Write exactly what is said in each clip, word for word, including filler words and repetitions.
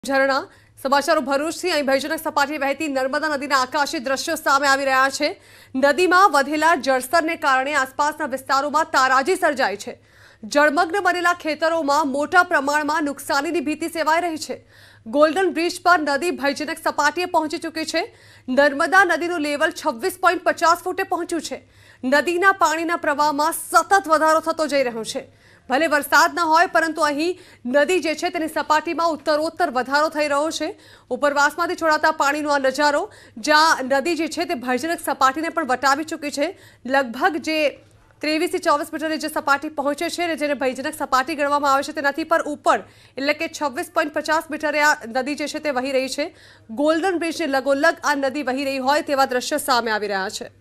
ઝરણા સમાચારો ભરૂચથી અહીં ભયજનક સપાટીએ વહેતી નર્મદા નદીના આકાશી દ્રશ્યો સામે આવી રહ્યા છે। નદીમાં વધેલા જળસ્તરને કારણે આસપાસના વિસ્તારોમાં તારાજી સર્જાઈ છે। જળમગ્ન બનેલા ખેતરોમાં મોટા પ્રમાણમાં નુકસાનીની ભીતિ સેવાઈ રહી છે। ગોલ્ડન બ્રિજ પર નદી ભયજનક સપાટીએ પહોંચી ચૂકી છે। નર્મદા નદીનું લેવલ છવ્વીસ પોઈન્ટ પચાસ ફૂટે પહોંચ્યું છે। નદીના પાણીના પ્રવાહમાં સતત વધારો થતો જઈ રહ્યો છે। भले वरसाद न होय परंतु अहीं नदी जे छे तेनी सपाटीमां उत्तरोत्तर वधारो थई रह्यो छे। उपरवासमांथी छोड़ाता पाणीनो आ नजारो ज्यां नदी जे छे ते भयजनक सपाटीने पण वटावी चूकी छे। लगभग जे तेवीस थी चौबीस मीटरे जे सपाटी पहोंचे छे जेने भयजनक सपाटी गणवामां आवे छे तेनाथी पर उपर एटले के छव्वीस पॉइंट पचास मीटरे आ नदी जे छे ते वही रही छे। गोल्डन ब्रिजने लगोलग आ नदी वही रही होय तेवा दृश्य सामे आवी रह्या छे।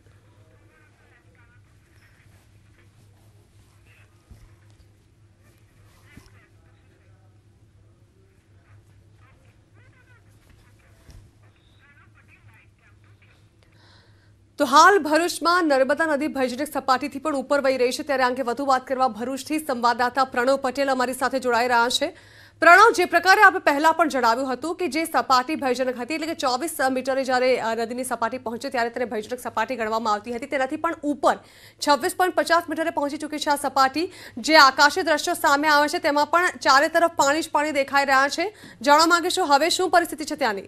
तो हाल भरूच में नर्मदा नदी भयजनक सपाटीथी पण उपर वही रही है। त्यारे अंगे वधु बात करवा भरूचथी संवाददाता प्रणव पटेल अमारी साथे जोड़ाई रह्या छे। प्रणव, जे प्रकारे आपणे पहला पण जणाव्युं हतुं कि जे सपाटी भयजनक हती એટલે કે ચોવીસ મીટરે જ્યારે નદીની સપાટી પહોંચે ત્યારે તેને ભયજનક સપાટી ગણવામાં આવતી હતી, તેનાથી પણ ઉપર છવ્વીસ પોઈન્ટ પચાસ મીટરે પહોંચી ચૂકી છે આ સપાટી। જે આકાશી દ્રશ્યો સામે આવે છે તેમાં પણ ચારે તરફ પાણી જ પાણી દેખાઈ રહ્યા છે। જાણવા માંગીશું હવે શું પરિસ્થિતિ છે ત્યાંની?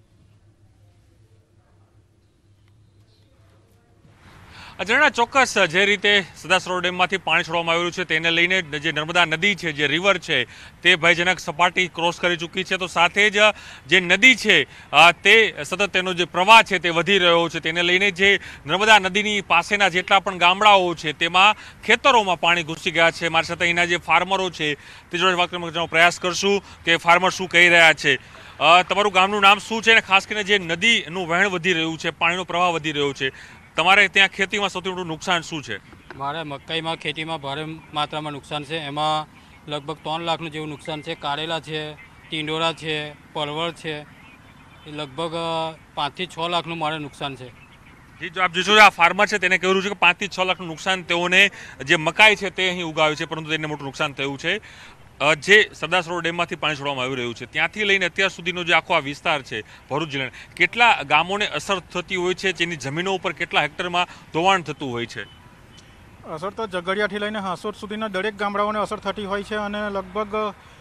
અજરણા ચોક્કસ જે રીતે સરદાર સરોવર ડેમમાંથી પાણી છોડવામાં આવેલું છે તેને લઈને જે નર્મદા નદી છે, જે રિવર છે, તે ભયજનક સપાટી ક્રોસ કરી ચૂકી છે। તો સાથે જ જે નદી છે તે સતત તેનો જે પ્રવાહ છે તે વધી રહ્યો છે। તેને લઈને જે નર્મદા નદીની પાસેના જેટલા પણ ગામડાઓ છે તેમાં ખેતરોમાં પાણી ઘૂસી ગયા છે। મારી સાથે અહીંના જે ફાર્મરો છે તે જોડે વાત કરવાનો પ્રયાસ કરશું કે ફાર્મર શું કહી રહ્યા છે। તમારું ગામનું નામ શું છે અને ખાસ કરીને જે નદીનું વહેણ વધી રહ્યું છે, પાણીનો પ્રવાહ વધી રહ્યો છે, તમારે ત્યાં ખેતીમાં સૌથી મોટું નુકસાન શું છે? મારે મકાઈમાં ખેતીમાં ભારે માત્રામાં નુકસાન છે। એમાં લગભગ ત્રણ લાખનું જેવું નુકસાન છે। કારેલા છે, ટીંડોળા છે, પરવળ છે, એ લગભગ પાંચથી છ લાખનું મારે નુકસાન છે। જી, જો આપ જોશો આ ફાર્મર છે તેને કહેવું છે કે પાંચથી છ લાખનું નુકસાન તેઓને જે મકાઈ છે તે અહીં ઉગાવ્યું છે પરંતુ તેને મોટું નુકસાન થયું છે। જે સરદાર સરોવર ડેમમાંથી પાણી છોડવામાં આવી રહ્યું છે ત્યાંથી લઈને અત્યાર સુધીનો જે આખો આ વિસ્તાર છે ભરૂચ જિલ્લાનો, કેટલા ગામોને અસર થતી હોય છે, જેની જમીનો ઉપર કેટલા હેક્ટરમાં ધોવાણ થતું હોય છે? અસર તો ઝઘડિયાથી લઈને હાંસોદ સુધીના દરેક ગામડાઓને અસર થતી હોય છે અને લગભગ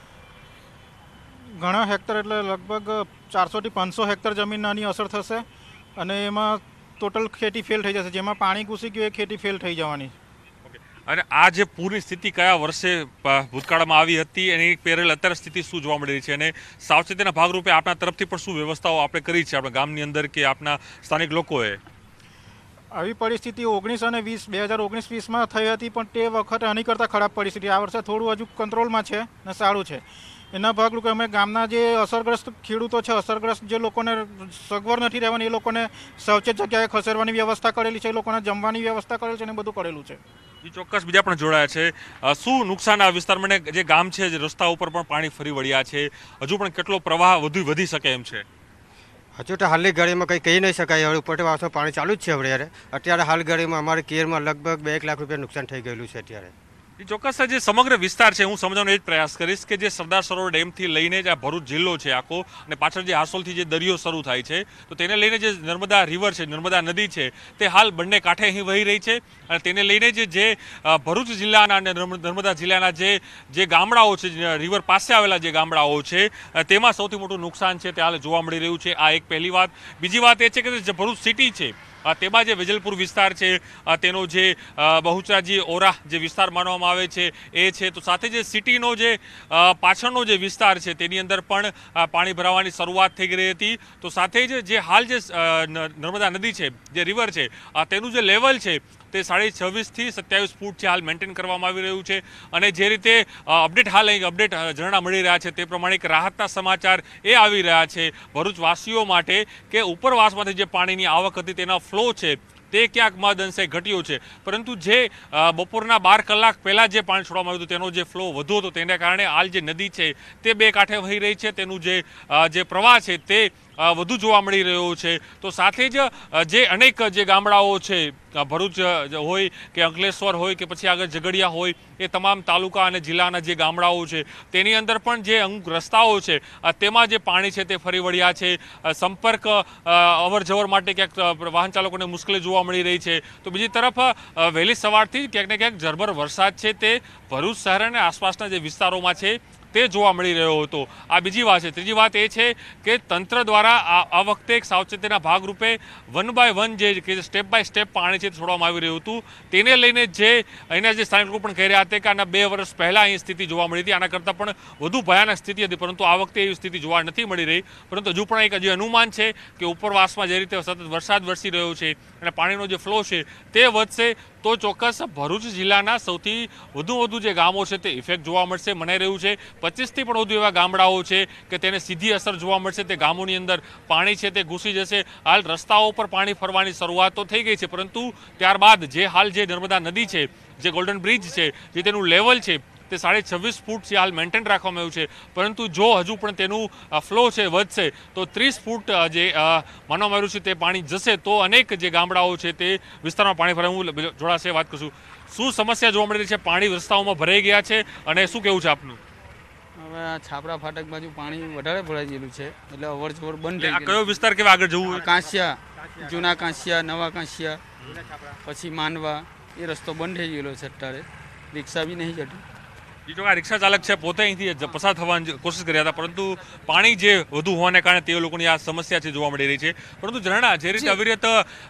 ઘણા હેક્ટર એટલે લગભગ ચારસોથી પાંચસો હેક્ટર જમીનની અસર થશે અને એમાં ટોટલ ખેતી ફેલ થઈ જશે। જેમાં પાણી ઘૂસી ગયું એ ખેતી ફેલ થઈ જવાની। અને આ જે પૂરની સ્થિતિ કયા વર્ષે ભૂતકાળમાં આવી હતી એની પહેરેલ અત્યારે સ્થિતિ શું જોવા મળી રહી છે અને સાવચેતીના ભાગરૂપે આપણા તરફથી પણ શું વ્યવસ્થાઓ આપણે કરી છે આપણા ગામની અંદર કે આપણા સ્થાનિક લોકોએ? આવી પરિસ્થિતિ ઓગણીસ અને વીસ બે હજાર ઓગણીસ વીસમાં થઈ હતી પણ તે વખતે આની કરતાં ખરાબ પરિસ્થિતિ। આ વર્ષે થોડું હજુ કંટ્રોલમાં છે ને સારું છે। એના ભાગરૂપે અમે ગામના જે અસરગ્રસ્ત ખેડૂતો છે, અસરગ્રસ્ત જે લોકોને સગવડ નથી રહેવાની એ લોકોને સાવચેત જગ્યાએ ખસેડવાની વ્યવસ્થા કરેલી છે, એ લોકોને જમવાની વ્યવસ્થા કરેલી છે અને બધું કરેલું છે। ચોક્કસ બીજા પણ જોડાયા છે। શું નુકસાન આ વિસ્તારમાં જે ગામ છે, જે રસ્તા ઉપર પણ પાણી ફરી વળ્યા છે, હજુ પણ કેટલો પ્રવાહ વધુ વધી શકે એમ છે? હજુ તો હાલની ઘડીમાં કંઈ કહી નહીં શકાય। હવે ઉપર વાસો પાણી ચાલુ જ છે। હવે અત્યારે હાલ ઘડીમાં અમારે કેરમાં લગભગ બે એક લાખ રૂપિયા નુકસાન થઈ ગયેલું છે અત્યારે। ચોક્કસ જે સમગ્ર વિસ્તાર છે હું સમજાવવાનો એ જ પ્રયાસ કરીશ કે જે સરદાર સરોવર ડેમથી લઈને જે ભરૂચ જિલ્લો છે આખો અને પાછળ જે હાસોલથી જે દરિયો શરૂ થાય છે તો તેને લઈને જે નર્મદા રિવર છે, નર્મદા નદી છે, તે હાલ બંને કાંઠે અહીં વહી રહી છે અને તેને લઈને જે જે ભરૂચ જિલ્લાના અને નર્મદા જિલ્લાના જે જે ગામડાઓ છે, રિવર પાસે આવેલા જે ગામડાઓ છે તેમાં સૌથી મોટું નુકસાન છે તે હાલ જોવા મળી રહ્યું છે। આ એક પહેલી વાત। બીજી વાત એ છે કે જે ભરૂચ સિટી છે તેમાં જે વેજલપુર વિસ્તાર છે તેનો જે બહુચરાજી ઓરા જે વિસ્તાર માનવામાં આવે છે એ છે, તો સાથે જે સિટીનો જે પાછળનો જે વિસ્તાર છે તેની અંદર પણ પાણી ભરાવાની શરૂઆત થઈ ગઈ હતી। તો સાથે જ જે હાલ જે નર્મદા નદી છે, જે રિવર છે, તેનું જે લેવલ છે તે સાડી છવ્વીસથી સત્યાવીસ ફૂટ છે હાલ મેન્ટેન કરવામાં આવી રહ્યું છે અને જે રીતે અપડેટ હાલ અહીં અપડેટ ઝરણા મળી રહ્યા છે તે પ્રમાણે એક રાહતના સમાચાર એ આવી રહ્યા છે ભરૂચવાસીઓ માટે કે ઉપરવાસમાંથી જે પાણીની આવક હતી તેના ફ્લો છે તે ક્યાંક મહદ અંશે ઘટ્યો છે પરંતુ જે બપોરના બાર કલાક પહેલાં જે પાણી છોડવામાં આવ્યું હતું તેનો જે ફ્લો વધુ હતો તેને કારણે હાલ જે નદી છે તે બે કાંઠે વહી રહી છે, તેનું જે જે પ્રવાહ છે તે વધુ જોવા મળી રહ્યો છે। તો સાથે જ જે અનેક જે ગામડાઓ છે ભરૂચ હોય કે અંકલેશ્વર હોય કે પછી આગળ ઝઘડિયા હોય એ તમામ તાલુકા અને જિલ્લાના જે ગામડાઓ છે તેની અંદર પણ જે અમુક રસ્તાઓ છે તેમાં જે પાણી છે તે ફરી વળ્યા છે. સંપર્ક અવર જવર માટે ક્યાંક વાહન ચાલકોને મુશ્કેલી જોવા મળી રહી છે. તો બીજી તરફ વહેલી સવારથી ક્યાંક ને ક્યાંક ઝરમર વરસાદ છે તે ભરૂચ શહેર અને આસપાસના જે વિસ્તારોમાં છે તે જોવા મળી રહ્યો હતો. આ બીજી વાત છે. ત્રીજી વાત એ છે કે તંત્ર દ્વારા આ વખતે એક સાવચેતીના ભાગરૂપે વન બાય વન જે સ્ટેપ બાય સ્ટેપ પાણી છે છોડવામાં આવી રહ્યું હતું. તેને લઈને જે અહીંના જે સ્થાનિક લોકો પણ કહી રહ્યા હતા કે આના બે વર્ષ પહેલાં અહીં સ્થિતિ જોવા મળી હતી, આના કરતાં પણ વધુ ભયાનક સ્થિતિ હતી, પરંતુ આ વખતે એવી સ્થિતિ જોવા નથી મળી રહી. પરંતુ હજુ પણ એક હજી અનુમાન છે કે ઉપરવાસમાં જે રીતે સતત વરસાદ વરસી રહ્યો છે અને પાણીનો જે ફ્લો છે તે વધશે તો ચોક્કસ ભરૂચ જિલ્લાના સૌથી વધુ વધુ જે ગામો છે તે ઇફેક્ટ જોવા મળશે. મનાઈ રહ્યું છે પચીસથી પણ વધુ એવા ગામડાઓ છે કે તેને સીધી અસર જોવા મળશે. તે ગામોની અંદર પાણી છે તે ઘૂસી જશે. હાલ રસ્તાઓ પર પાણી ફરવાની શરૂઆત તો થઈ ગઈ છે, પરંતુ ત્યારબાદ જે હાલ જે નર્મદા નદી છે, જે ગોલ્ડન બ્રિજ છે, જે તેનું લેવલ છે તે સાડે છવ્વીસ ફૂટ છે હાલ મેન્ટેન રાખવામાં આવ્યું છે. પરંતુ જો હજુ પણ તેનું ફ્લો છે વધશે તો ત્રીસ ફૂટ જે માનવામાં આવ્યું છે તે પાણી જશે તો અનેક જે ગામડાઓ છે તે વિસ્તારમાં પાણી ભરાવું જોડાશે. વાત કરશું શું સમસ્યા જોવા મળી રહી છે? પાણી રસ્તાઓમાં ભરાઈ ગયા છે અને શું કેવું છે આપનું? હવે આ છાપરા ફાટક બાજુ પાણી વધારે ભરાઈ ગયેલું છે એટલે અવર જવર બંધ થઈ ગયું. કયો વિસ્તાર કેવા આગળ જવું? કાંસિયા, જૂના કાંસિયા, નવા કાંસિયા, પછી માંડવા એ રસ્તો બંધ થઈ ગયેલો છે. અત્યારે રિક્ષા બી નહીં જતી. બીજો આ રિક્ષા ચાલક છે પોતે અહીંથી પસાર થવાની કોશિશ કર્યા હતા, પરંતુ પાણી જે વધુ હોવાને કારણે તે લોકોની આ સમસ્યા છે જોવા મળી રહી છે. પરંતુ ઝરણા જે રીતે અવિરત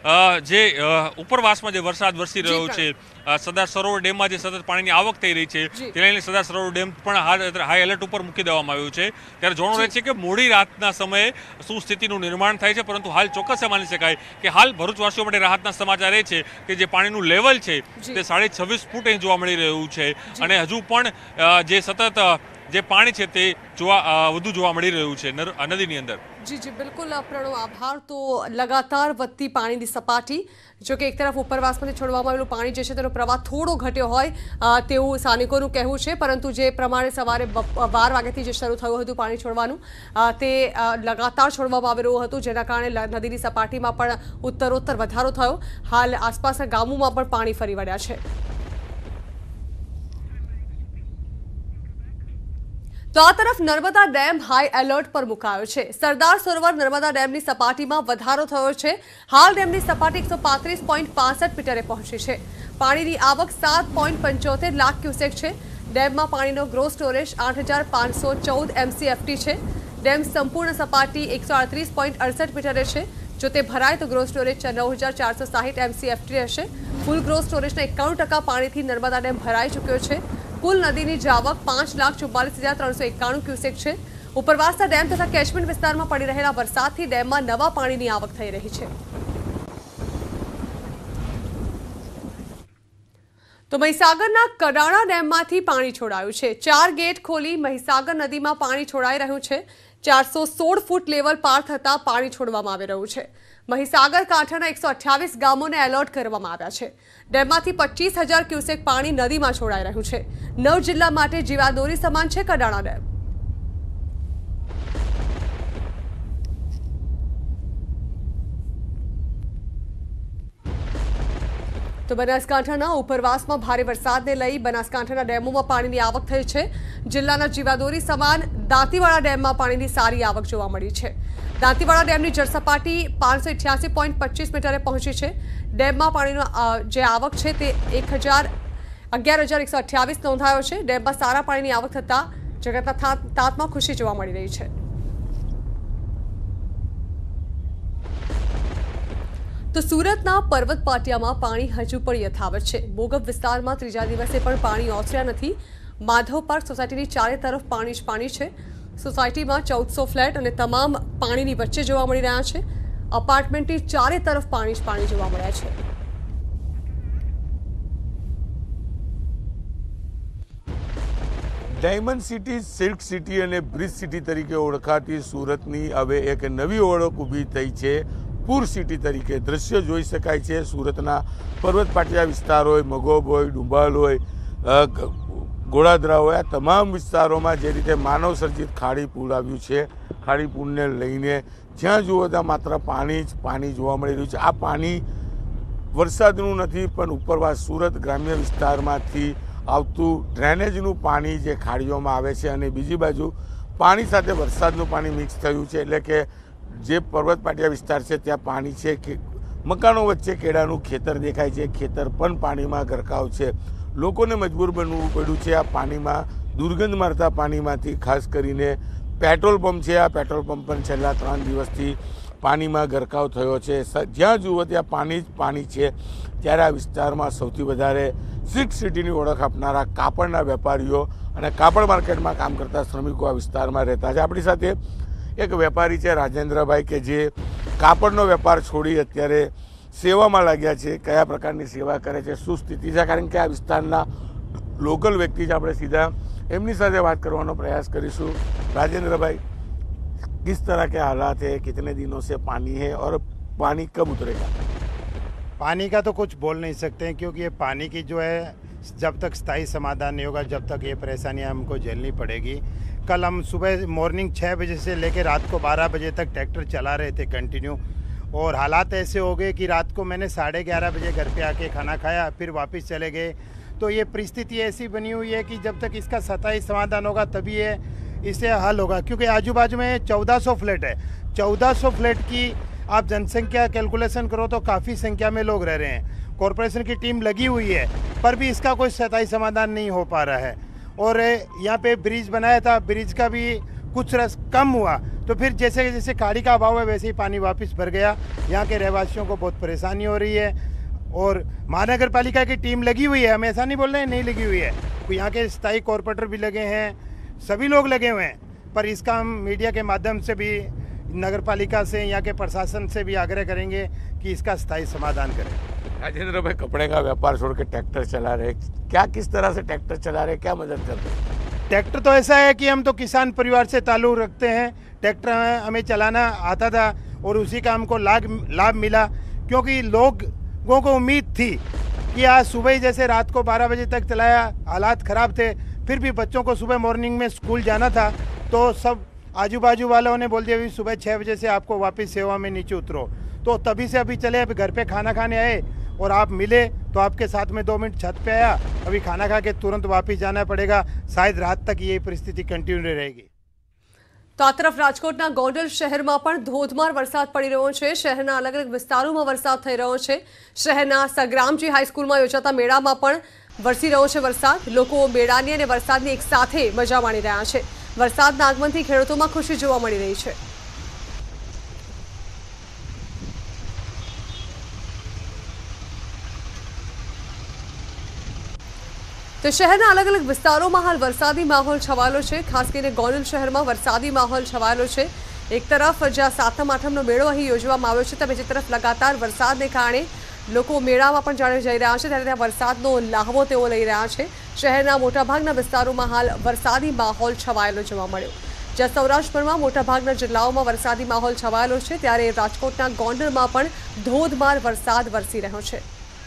જે ઉપરવાસમાં જે વરસાદ વરસી રહ્યો છે, સરદાર સરોવર ડેમમાં જે સતત પાણીની આવક થઈ રહી છે તેને લઈને સરદાર સરોવર ડેમ પણ હાઈ એલર્ટ ઉપર મૂકી દેવામાં આવ્યું છે. ત્યારે જોવાનું રહે છે કે મોડી રાતના સમયે શું સ્થિતિનું નિર્માણ થાય છે. પરંતુ હાલ ચોક્કસ માની શકાય કે હાલ ભરૂચવાસીઓ માટે રાહતના સમાચાર એ છે કે જે પાણીનું લેવલ છે તે સાડે છવ્વીસ ફૂટ અહીં જોવા મળી રહ્યું છે અને હજુ પણ જે સતત જે પાણી છે તે જોવા વધુ જોવા મળી રહ્યું છે નદીની અંદર. જી જી બિલકુલ પ્રણવ, આભાર. તો લગાતાર વધતી પાણીની સપાટી, જો કે એક તરફ ઉપરવાસમાંથી છોડવામાં આવેલું પાણી જે છે તેનો પ્રવાહ થોડો ઘટ્યો હોય તેવું સ્થાનિકોનું કહેવું છે, પરંતુ જે પ્રમાણે સવારે બાર વાગ્યાથી જે શરૂ થયું હતું પાણી છોડવાનું તે લગાતાર છોડવામાં આવી રહ્યું હતું, જેના કારણે નદીની સપાટીમાં પણ ઉત્તરોત્તર વધારો થયો. હાલ આસપાસના ગામોમાં પણ પાણી ફરી વળ્યા છે. તો આ તરફ નર્મદા ડેમ હાઈ એલર્ટ પર મુકાયો છે. સરદાર સરોવર નર્મદા ડેમની સપાટીમાં વધારો થયો છે. હાલ ડેમની સપાટી એકસો પાંત્રીસ પોઈન્ટ પાસઠ મીટરે પહોંચી છે. પાણીની આવક સાત પોઈન્ટ પંચોતેર લાખ ક્યુસેક છે. ડેમમાં પાણીનો ગ્રોસ સ્ટોરેજ આઠ હજાર પાંચસો ચૌદ એમસીએફટી છે. ડેમ સંપૂર્ણ સપાટી એકસો અડત્રીસ પોઈન્ટ અડસઠ મીટરે છે. જો તે ભરાય તો ગ્રોસ સ્ટોરેજ નવ હજાર ચારસો સાહીઠ એમસીએફટી રહેશે. ફૂલ ગ્રોસ સ્ટોરેજના એકાણું ટકા પાણીથી નર્મદા ડેમ ભરાઈ ચૂક્યો છે. કુલ નદીની જાવક પાંચ લાખ ચુમ્માલીસ હજાર ત્રણસો એકાણું ક્યુસેક છે. ઉપરવાસના ડેમ તથા કેચમેન્ટ વિસ્તારમાં પડી રહેલા વરસાદથી ડેમમાં નવા પાણીની આવક થઈ રહી છે. તો મહીસાગરના કડાણા ડેમમાંથી પાણી છોડાયું છે. ચાર ગેટ ખોલી મહીસાગર નદીમાં પાણી છોડાઈ રહ્યું છે. ચારસો સોળ ફૂટ લેવલ પાર થતા પાણી છોડવામાં આવી રહ્યું છે. મહીસાગર કાંઠાના એકસો અઠ્યાવીસ ગામોને એલર્ટ કરવામાં આવ્યા છે. ડેમમાંથી પચીસ હજાર ક્યુસેક પાણી નદીમાં છોડાઈ રહ્યું છે. નવ જિલ્લા માટે જીવાદોરી સમાન છે કડાણા ડેમ. તો બનાસકાંઠાના ઉપરવાસમાં ભારે વરસાદને લઈ બનાસકાંઠાના ડેમોમાં પાણીની આવક થઈ છે. જિલ્લાના જીવાદોરી સમાન દાંતીવાડા ડેમમાં પાણીની સારી આવક જોવા મળી છે. દાંતીવાડા ડેમની જળસપાટી પાંચસો અઠ્યાસી પોઈન્ટ પચીસ મીટરે પહોંચી છે. ડેમમાં પાણીનો જે આવક છે તે એક હજાર અગિયાર હજાર એકસો અઠ્યાવીસ નોંધાયો છે. ડેમમાં સારા પાણીની આવક થતાં જગતના તાતમાં ખુશી જોવા મળી રહી છે. તો સુરતના પર્વત પાટિયામાં પાણી હજુ પણ યથાવત છે. બોગબ વિસ્તારમાં ત્રીજા દિવસે પણ પાણી ઓસર્યા નથી. માધવ પાર્ક સોસાયટીની ચારે તરફ પાણી જ પાણી છે. સોસાયટીમાં ચૌદસો ફ્લેટ અને તમામ પાણીની વચ્ચે જોવા મળી રહ્યા છે. અપાર્ટમેન્ટની ચારે તરફ પાણી જ પાણી જોવા મળ્યા છે. ડાયમંડ સિટી, સિલ્ક સિટી અને બ્રિજ સિટી તરીકે ઓળખાતી સુરતની હવે એક નવી ઓળખ ઊભી થઈ છે. પૂર સિટી તરીકે દ્રશ્ય જોઈ શકાય છે. સુરતના પર્વત પાટિયા વિસ્તાર હોય, મગોબ હોય, ડુંબાલ હોય, ગોળાદરા હોય, આ તમામ વિસ્તારોમાં જે રીતે માનવ સર્જિત ખાડી પુલ આવ્યું છે, ખાડી પુલને લઈને જ્યાં જુઓ ત્યાં માત્ર પાણી જ પાણી જોવા મળી રહ્યું છે. આ પાણી વરસાદનું નથી પણ ઉપરવાસ સુરત ગ્રામ્ય વિસ્તારમાંથી આવતું ડ્રેનેજનું પાણી જે ખાડીઓમાં આવે છે અને બીજી બાજુ પાણી સાથે વરસાદનું પાણી મિક્સ થયું છે, એટલે કે જે પર્વત પાટિયા વિસ્તાર છે ત્યાં પાણી છે કે મકાનો વચ્ચે કેળાનું ખેતર દેખાય છે, ખેતર પણ પાણીમાં ગરકાવ છે. લોકોને મજબૂર બનવું પડ્યું છે આ પાણીમાં, દુર્ગંધ મારતા પાણીમાંથી. ખાસ કરીને પેટ્રોલ પંપ છે, આ પેટ્રોલ પંપ પણ છેલ્લા ત્રણ દિવસથી પાણીમાં ગરકાવ થયો છે. જ્યાં જુઓ ત્યાં પાણી જ પાણી છે. ત્યારે આ વિસ્તારમાં સૌથી વધારે સિલ્ક સિટીની ઓળખ આપનારા કાપડના વેપારીઓ અને કાપડ માર્કેટમાં કામ કરતા શ્રમિકો આ વિસ્તારમાં રહેતા છે. આપણી સાથે એક વેપારી છે રાજેન્દ્રભાઈ, કે જે કાપડનો વેપાર છોડી અત્યારે સેવામાં લાગ્યા છે. કયા પ્રકારની સેવા કરે છે, શું સ્થિતિ છે, કારણ કે આ વિસ્તારના લોકલ વ્યક્તિ છે. આપણે સીધા એમની સાથે વાત કરવાનો પ્રયાસ કરીશું. राजेंद्र भाई, किस तरह के हालात है, कितने दिनों से पानी है और पानी कब उतरेगा? पानी का तो कुछ बोल नहीं सकते हैं, क्योंकि ये पानी की जो है जब तक स्थायी समाधान नहीं होगा जब तक ये परेशानियां हमको झेलनी पड़ेगी. कल हम सुबह मॉर्निंग छः बजे से लेकर रात को बारह बजे तक ट्रैक्टर चला रहे थे कंटिन्यू, और हालात ऐसे हो गए कि रात को मैंने साढ़े ग्यारह बजे घर पे आके खाना खाया, फिर वापस चले गए. तो ये परिस्थिति ऐसी बनी हुई है कि जब तक इसका स्थायी समाधान होगा तभी ये इससे हल होगा, क्योंकि आजू बाजू में चौदह सौ फ्लैट है. चौदह सौ फ्लैट की आप जनसंख्या कैलकुलेशन करो तो काफ़ी संख्या में लोग रह रहे हैं. कॉरपोरेशन की टीम लगी हुई है पर भी इसका कोई स्थायी समाधान नहीं हो पा रहा है. और यहाँ पे ब्रिज बनाया था, ब्रिज का भी कुछ रस कम हुआ तो फिर जैसे जैसे खाड़ी का अभाव है वैसे ही पानी वापस भर गया. यहाँ के रहवासियों को बहुत परेशानी हो रही है. और महानगर पालिका की टीम लगी हुई है, हम ऐसा नहीं बोल रहे हैं नहीं लगी हुई है, यहाँ के स्थायी कॉरपोरेटर भी लगे हैं, सभी लोग लगे हुए हैं. पर इसका हम मीडिया के माध्यम से भी नगर पालिका से, यहाँ के प्रशासन से भी आग्रह करेंगे कि इसका स्थायी समाधान करें. राजेंद्र भाई, कपड़े का व्यापार छोड़ के ट्रैक्टर चला रहे, क्या किस तरह से ट्रैक्टर चला रहे, क्या मदद कर रहे हैं? ट्रैक्टर तो ऐसा है कि हम तो किसान परिवार से ताल्लुक़ रखते हैं. ट्रैक्टर हमें चलाना आता था और उसी का हमको लाभ लाभ मिला, क्योंकि लोगों को उम्मीद थी कि आज सुबह जैसे रात को बारह बजे तक चलाया, हालात ख़राब थे, फिर भी बच्चों को सुबह मॉर्निंग में स्कूल जाना था, तो सब आजू बाजू वालों ने बोल दिया अभी सुबह छः बजे से आपको वापस सेवा में नीचे उतरो. तो तभी से अभी चले, अभी घर पे खाना खाने आए और आप मिले तो आपके साथ में दो मिनट छत पे आया. अभी खाना खा के तुरंत वापस जाना पड़ेगा. शायद रात तक ये परिस्थिति कंटिन्यू रहेगी. તો આ તરફ રાજકોટના ગોંડલ શહેરમાં પણ ધોધમાર વરસાદ પડી રહ્યો છે. શહેરના અલગ અલગ વિસ્તારોમાં વરસાદ થઈ રહ્યો છે. શહેરના સગ્રામજી હાઈસ્કૂલમાં યોજાતા મેળામાં પણ વરસી રહ્યો છે વરસાદ. લોકો મેળાની અને વરસાદની એક સાથે મજા માણી રહ્યા છે. વરસાદના આગમનથી ખેડૂતોમાં ખુશી જોવા મળી રહી છે. તો શહેરના અલગ અલગ વિસ્તારોમાં હાલ વરસાદી માહોલ છવાયેલો છે. ખાસ કરીને ગોંડલ શહેરમાં વરસાદી માહોલ છવાયેલો છે. એક તરફ જ્યાં સાતમ આઠમનો મેળો અહીં યોજવામાં આવ્યો છે, તો બીજી તરફ લગાતાર વરસાદને કારણે લોકો મેળામાં પણ જાણે જઈ રહ્યા છે, ત્યારે ત્યાં વરસાદનો લાહવો તેઓ લઈ રહ્યા છે. શહેરના મોટાભાગના વિસ્તારોમાં હાલ વરસાદી માહોલ છવાયેલો જોવા મળ્યો. જ્યાં સૌરાષ્ટ્રમાં મોટાભાગના જિલ્લાઓમાં વરસાદી માહોલ છવાયેલો છે, ત્યારે રાજકોટના ગોંડલમાં પણ ધોધમાર વરસાદ વરસી રહ્યો છે.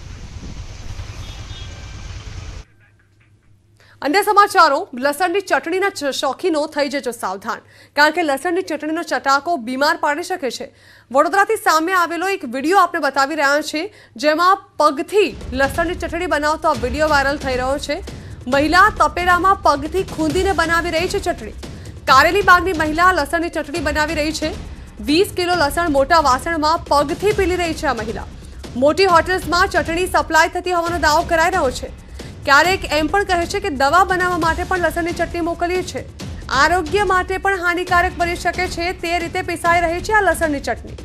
અન્ય સમાચારો, લસણની ચટણીના શોખીનો થઈ જજો સાવધાન, કારણ કે લસણની ચટણીનો ચટાકો બીમાર પાડી શકે છે. વડોદરાથી સામે આવેલો એક વિડીયો આપણે બતાવી રહ્યા છીએ, જેમાં પગથી લસણની ચટણી બનાવતો આ વિડીયો વાયરલ થઈ રહ્યો છે. મહિલા તપેલામાં પગથી ખૂંદીને બનાવી રહી છે ચટણી. કારેલી બાગની મહિલા લસણની ચટણી બનાવી રહી છે. વીસ કિલો લસણ મોટા વાસણમાં પગથી પીલી રહી છે આ મહિલા. મોટી હોટેલ્સમાં ચટણી સપ્લાય થતી હોવાનો દાવો કરાઈ રહ્યો છે. ક્યારેક એમ પણ કહે છે કે દવા બનાવવા માટે પણ લસણની ચટણી મોકલીએ છે. આરોગ્ય માટે પણ હાનિકારક બની શકે છે તે રીતે પીસાઈ રહી છે આ લસણની ચટણી.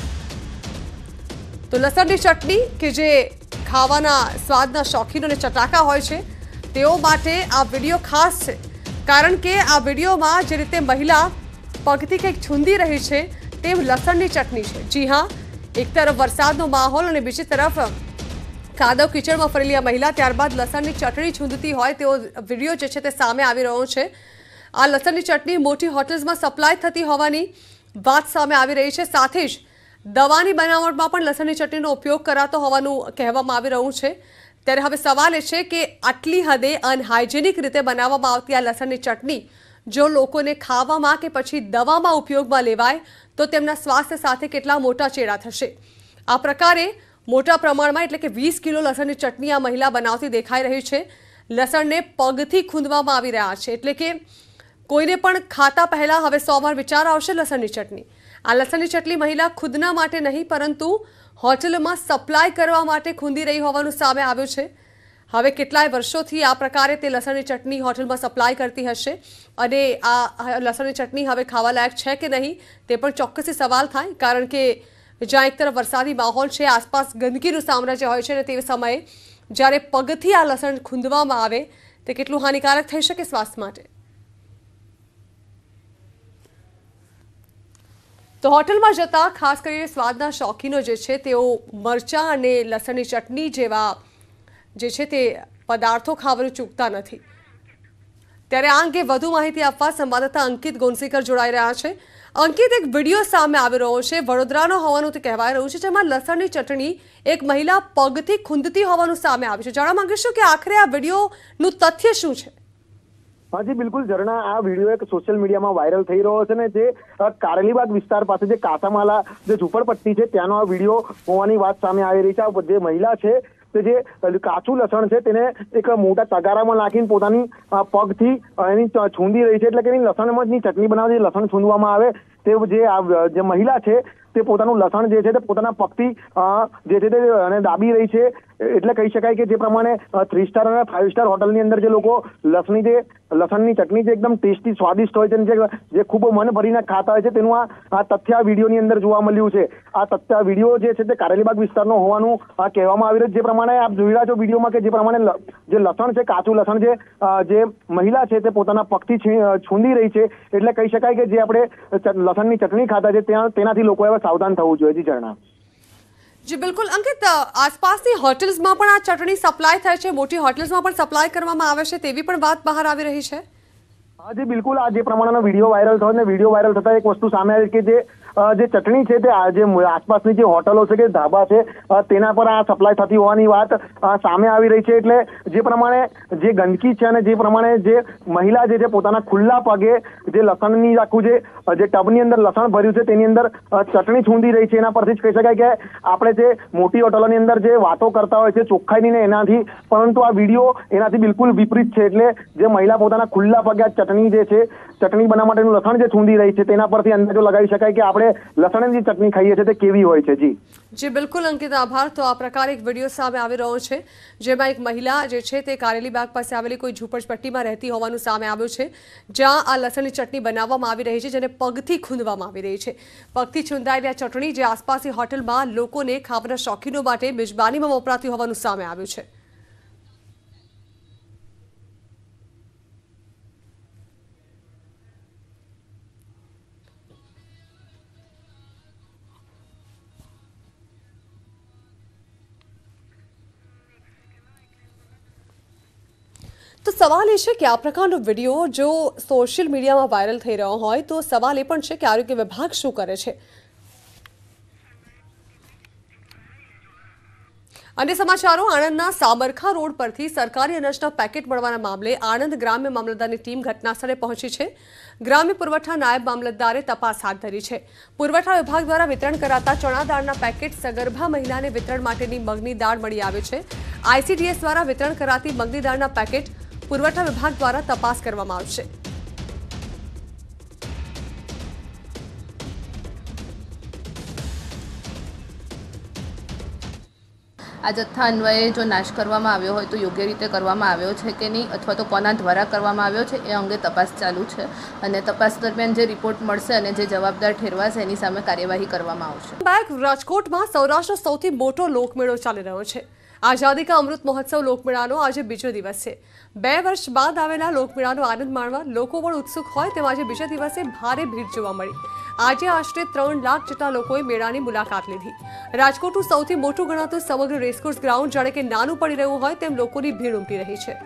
તો લસણની ચટણી કે જે ખાવાના સ્વાદના શોખીનોને ચટાકા હોય છે તેઓ માટે આ વિડીયો ખાસ છે, કારણ કે આ વિડીયોમાં જે રીતે મહિલા પગથી કંઈક છૂંદી રહી છે તે લસણની ચટણી છે. જી હા, એક તરફ વરસાદનો માહોલ અને બીજી તરફ કાદવ કીચડમાં ફરેલી આ મહિલા ત્યારબાદ લસણની ચટણી છૂંદતી હોય તેવો વિડીયો જે છે તે સામે આવી રહ્યો છે. આ લસણની ચટણી મોટી હોટેલ્સમાં સપ્લાય થતી હોવાની વાત સામે આવી રહી છે. સાથે જ દવાની બનાવટમાં પણ લસણની ચટણીનો ઉપયોગ કરાતો હોવાનું કહેવામાં આવી રહ્યું છે. ત્યારે હવે સવાલ એ છે કે આટલી હદે અનહાઇજેનિક રીતે બનાવવામાં આવતી આ લસણની ચટણી જો લોકોને ખાવામાં કે પછી દવામાં ઉપયોગમાં લેવાય તો તેમના સ્વાસ્થ્ય સાથે કેટલા મોટા ચેડા થશે. આ પ્રકારે મોટા પ્રમાણમાં એટલે કે વીસ કિલો લસણની ચટણી આ મહિલા બનાવતી દેખાઈ રહી છે. લસણને પગથી ખૂંદવામાં આવી રહ્યા છે, એટલે કે કોઈને પણ ખાતા પહેલા હવે સો વાર વિચાર આવશે લસણની ચટણી. આ લસણની ચટણી મહિલા ખુદના માટે નહીં પરંતુ હોટલમાં સપ્લાય કરવા માટે ખૂંદી રહી હોવાનું સામે આવ્યું છે. હવે કેટલાય વર્ષોથી આ પ્રકારે તે લસણની ચટણી હોટલમાં સપ્લાય કરતી હશે અને આ લસણની ચટણી હવે ખાવા લાયક છે કે નહીં તે પણ ચોક્કસથી સવાલ થાય, કારણ કે જ્યાં એક તરફ વરસાદી માહોલ છે, આસપાસ ગંદકીનું સામ્રાજ્ય હોય છે અને તે સમયે જ્યારે પગથી આ લસણ ખૂંદવામાં આવે તે કેટલું હાનિકારક થઈ શકે સ્વાસ્થ્ય માટે. તો હોટલમાં જતા ખાસ કરીને સ્વાદના શોખીનો જે છે તેઓ મરચાં અને લસણની ચટણી જેવા જે છે તે પદાર્થો ખાવાનું ચૂકતા નથી. ત્યારે આ અંગે વધુ માહિતી આપવા સંવાદદાતા અંકિત ગોંસીકર જોડાઈ રહ્યા છે. અંકિત, એક વિડીયો સામે આવી રહ્યો છે, વડોદરાનો હોવાનું તે કહેવાય રહ્યું છે, જેમાં લસણની ચટણી એક મહિલા પગથી ખૂંદતી હોવાનું સામે આવ્યું છે. જાણવા માંગીશું કે આખરે આ વિડીયોનું તથ્ય શું છે? હાજી બિલકુલ ઝરણા, આ વિડીયો એક સોશિયલ મીડિયામાં વાયરલ થઈ રહ્યો છે ને જે કારેલીબાગ વિસ્તાર પાસે જે કાસામાલા જે ઝૂંપડપટ્ટી છે ત્યાંનો આ વિડીયો હોવાની વાત સામે આવી રહી છે. જે મહિલા છે તે જે કાચું લસણ છે તેને એક મોટા તગારામાં નાખીને પોતાની પગથી એની છૂંદી રહી છે, એટલે કે એની લસણની ચટણી બનાવતી લસણ છૂંદવામાં આવે તે જે મહિલા છે તે પોતાનું લસણ જે છે તે પોતાના પગથી જે છે તે દાબી રહી છે. એટલે કહી શકાય કે જે પ્રમાણે થ્રી સ્ટાર અને ફાઇવ સ્ટાર હોટલની અંદર જે લોકો લસણની જે લસણની ચટણી જે એકદમ ટેસ્ટી સ્વાદિષ્ટ હોય છે, જે ખૂબ મન ભરીને ખાતા હોય છે, તેનું આ તથ્ય આ વિડીયોની અંદર જોવા મળ્યું છે. આ તથ્ય વિડીયો જે છે તે કારેલીબાગ વિસ્તારનો હોવાનું કહેવામાં આવી રહ્યું છે. જે પ્રમાણે આપ જોઈ રહ્યા છો વિડીયોમાં કે જે પ્રમાણે જે લસણ છે, કાચું લસણ છે, જે મહિલા છે તે પોતાના પગથી છૂંદી રહી છે, એટલે કહી શકાય કે જે આપણે લસણની ચટણી ખાતા છે ત્યાં તેનાથી લોકો હવે સાવધાન થવું જોઈએ. જી ઝરણા. જી બિલકુલ અંકિત, આસપાસની હોટેલ્સમાં પણ આ ચટણી સપ્લાય થાય છે, મોટી હોટેલ્સમાં પણ સપ્લાય કરવામાં આવે છે તેવી પણ વાત બહાર આવી રહી છે. હા જી બિલકુલ, આ જે પ્રમાણેનો વિડીયો વાયરલ થયો ને વિડીયો વાયરલ થતા એક વસ્તુ સામે આવી કે જે જે ચટણી છે તે જે આસપાસની જે હોટલો છે કે ધાબા છે તેના પર આ સપ્લાય થતી હોવાની વાત સામે આવી રહી છે. એટલે જે પ્રમાણે જે ગંદકી છે અને જે પ્રમાણે જે મહિલા જે છે પોતાના ખુલ્લા પગે જે લસણની આખું જે જે ટબની અંદર લસણ ભર્યું છે તેની અંદર ચટણી છૂંદી રહી છે, એના પરથી જ કહી શકાય કે આપણે જે મોટી હોટલોની અંદર જે વાતો કરતા હોય છે ચોખ્ખાઈની ને એનાથી, પરંતુ આ વિડીયો એનાથી બિલકુલ વિપરીત છે. એટલે જે મહિલા પોતાના ખુલ્લા પગે આ ચટણી જે છે ચટણી બનાવવા માટેનું લસણ જે છૂંદી રહી છે તેના પરથી અંદાજો લગાવી શકાય કે આપણે લસણની ચટણી ખાઈએ છીએ તે કેવી હોય છે. જી જી બિલકુલ અંકિત, આભાર. તો આ પ્રકારે એક વિડીયો સામે આવી રહ્યો છે જેમાં એક મહિલા જે છે તે કારેલીબાગ પાસે આવેલી કોઈ ઝૂંપડપટ્ટીમાં રહેતી હોવાનું સામે આવ્યું છે, જ્યાં આ લસણની ચટણી બનાવવામાં આવી રહી છે જેને પગથી ખૂંદવામાં આવી રહી છે. પગથી છૂંદાયેલી આ ચટણી જે આસપાસની હોટલમાં લોકોને ખાવાના શોખીનો માટે મિજબાનીમાં વપરાતી હોવાનું સામે આવ્યું છે. તો સવાલ એ છે કે આ પ્રકારનો વિડીયો જો સોશિયલ મીડિયામાં વાયરલ થઈ રહ્યો હોય તો સવાલ એ પણ છે કે આરોગ્ય વિભાગ શું કરે છે. અને સમાચારો આણંદના સામરખા રોડ પરથી સરકારી અનાજના પેકેટ મળવાના મામલે આણંદ ગ્રામ્ય મામલતદારની ટીમ ઘટનાસ્થળે પહોંચી છે. ગ્રામ્ય પુરવઠા નાયબ મામલતદારે તપાસ હાથ ધરી છે. પુરવઠા વિભાગ દ્વારા વિતરણ કરાતા ચણા દાળના પેકેટ સગર્ભા મહિલાને વિતરણ માટેની મગની દાળ મળી આવે છે. આઈસીડીએસ દ્વારા વિતરણ કરાતી મગની દાળના પેકેટ પુરવઠા વિભાગ દ્વારા તપાસ કરવામાં આવશે. આ જથ્થા અન્વયે જો નાશ કરવામાં આવ્યો હોય તો યોગ્ય રીતે કરવામાં આવ્યો છે કે નહીં અથવા તો કોના દ્વારા કરવામાં આવ્યો છે એ અંગે તપાસ ચાલુ છે અને તપાસ દરમિયાન જે રિપોર્ટ મળશે અને જે જવાબદાર ઠેરવાશે એની સામે કાર્યવાહી કરવામાં આવશે. બાદ રાજકોટમાં સૌરાષ્ટ્રનો સૌથી મોટો લોકમેળો ચાલી રહ્યો છે. આઝાદી કા અમૃત મહોત્સવ લોકમેળાનો આજે બીજો દિવસ છે. બે વર્ષ બાદ આવેલા લોકમેળાનો આનંદ માણવા લોકો પણ ઉત્સુક હોય તેમ આજે બીજા દિવસે ભારે ભીડ જોવા મળી. આજે આશરે ત્રણ લાખ જેટલા લોકોએ મેળાની મુલાકાત લીધી. રાજકોટનું સૌથી મોટું ગણાતું સમગ્ર રેસકોર્સ ગ્રાઉન્ડ જાણે કે નાનું પડી રહ્યું હોય તેમ લોકોની ભીડ ઉમટી રહી છે.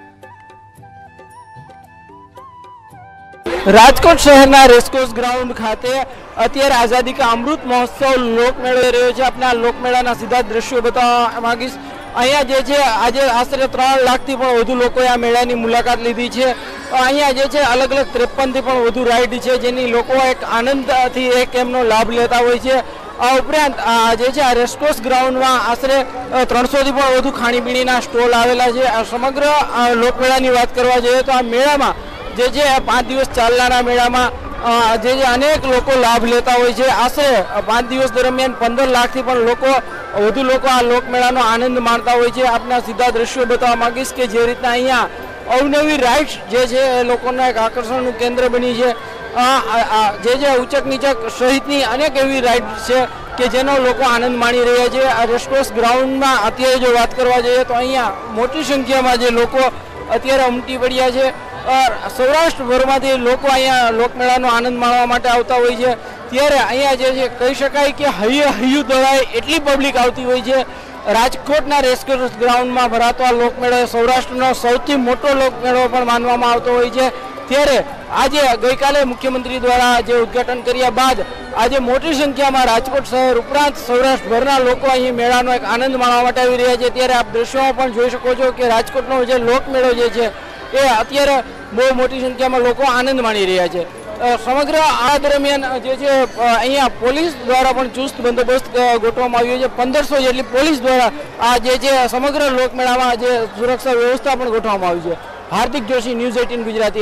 રાજકોટ શહેરના રેસકોર્સ ગ્રાઉન્ડ ખાતે અત્યારે આઝાદી કા અમૃત મહોત્સવ લોકમેળો રહ્યો છે. આપણે આ લોકમેળાના સીધા દ્રશ્યો બતાવવા માંગીશ. અહીંયા જે છે આજે આશરે ત્રણ લાખથી પણ વધુ લોકોએ આ મેળાની મુલાકાત લીધી છે. અહીંયા જે છે અલગ અલગ ત્રેપનથી પણ વધુ રાઇડ છે જેની લોકો એક આનંદથી એક એમનો લાભ લેતા હોય છે. આ ઉપરાંત આ જે છે આ રેસકોર્સ ગ્રાઉન્ડમાં આશરે ત્રણસોથી પણ વધુ ખાણીપીણીના સ્ટોલ આવેલા છે. આ સમગ્ર લોકમેળાની વાત કરવા જઈએ તો આ મેળામાં જે છે પાંચ દિવસ ચાલનારા મેળામાં જે જે અનેક લોકો લાભ લેતા હોય છે. આશરે પાંચ દિવસ દરમિયાન પંદર લાખથી પણ લોકો વધુ લોકો આ લોકમેળાનો આનંદ માણતા હોય છે. આપના સીધા દ્રશ્યો બતાવવા માંગીશ કે જે રીતના અહીંયા અવનવી રાઇડ્સ જે છે એ લોકોના એક આકર્ષણનું કેન્દ્ર બની છે. જે જે ઉચક નીચક સહિતની અનેક એવી રાઇડ્સ છે કે જેનો લોકો આનંદ માણી રહ્યા છે. આ રેસકોર્સ ગ્રાઉન્ડમાં અત્યારે જો વાત કરવા જઈએ તો અહીંયા મોટી સંખ્યામાં જે લોકો અત્યારે ઉમટી પડ્યા છે. સૌરાષ્ટ્રભરમાંથી લોકો અહીંયા લોકમેળાનો આનંદ માણવા માટે આવતા હોય છે. ત્યારે અહીંયા જે છે કહી શકાય કે હૈયે હૈયું દળાય એટલી પબ્લિક આવતી હોય છે. રાજકોટના રેસકોર્સ ગ્રાઉન્ડમાં ભરાતો આ લોકમેળો સૌરાષ્ટ્રનો સૌથી મોટો લોકમેળો પણ માનવામાં આવતો હોય છે. ત્યારે આજે ગઈકાલે મુખ્યમંત્રી દ્વારા જે ઉદ્ઘાટન કર્યા બાદ આજે મોટી સંખ્યામાં રાજકોટ શહેર ઉપરાંત સૌરાષ્ટ્રભરના લોકો અહીં મેળાનો એક આનંદ માણવા માટે આવી રહ્યા છે. ત્યારે આપ દ્રશ્યોમાં પણ જોઈ શકો છો કે રાજકોટનો જે લોકમેળો જે છે એ અત્યારે બહુ મોટી સંખ્યામાં લોકો આનંદ માણી રહ્યા છે. સમગ્ર આ દરમિયાન જે છે અહીંયા પોલીસ દ્વારા પણ ચુસ્ત બંદોબસ્ત ગોઠવવામાં આવ્યો છે. પંદરસો જેટલી પોલીસ દ્વારા આ જે છે સમગ્ર લોકમેળામાં જે સુરક્ષા વ્યવસ્થા પણ ગોઠવવામાં આવી છે. Hardik Joshi, news eighteen Gujarati.